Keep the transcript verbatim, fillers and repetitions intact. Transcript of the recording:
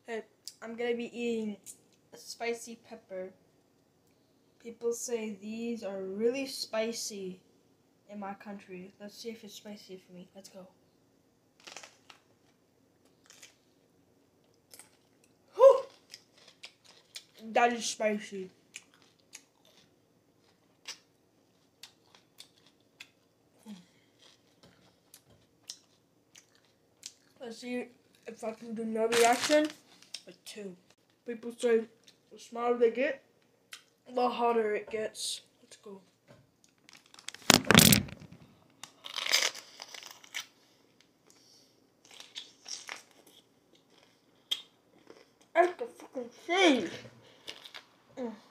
Okay, I'm gonna be eating a spicy pepper. People say these are really spicy in my country. Let's see if it's spicy for me. Let's go. Whew! That is spicy. Let's see if I can do no reaction. With two. People say the smaller they get, the hotter it gets. Let's go. That's the fucking thing. Mm.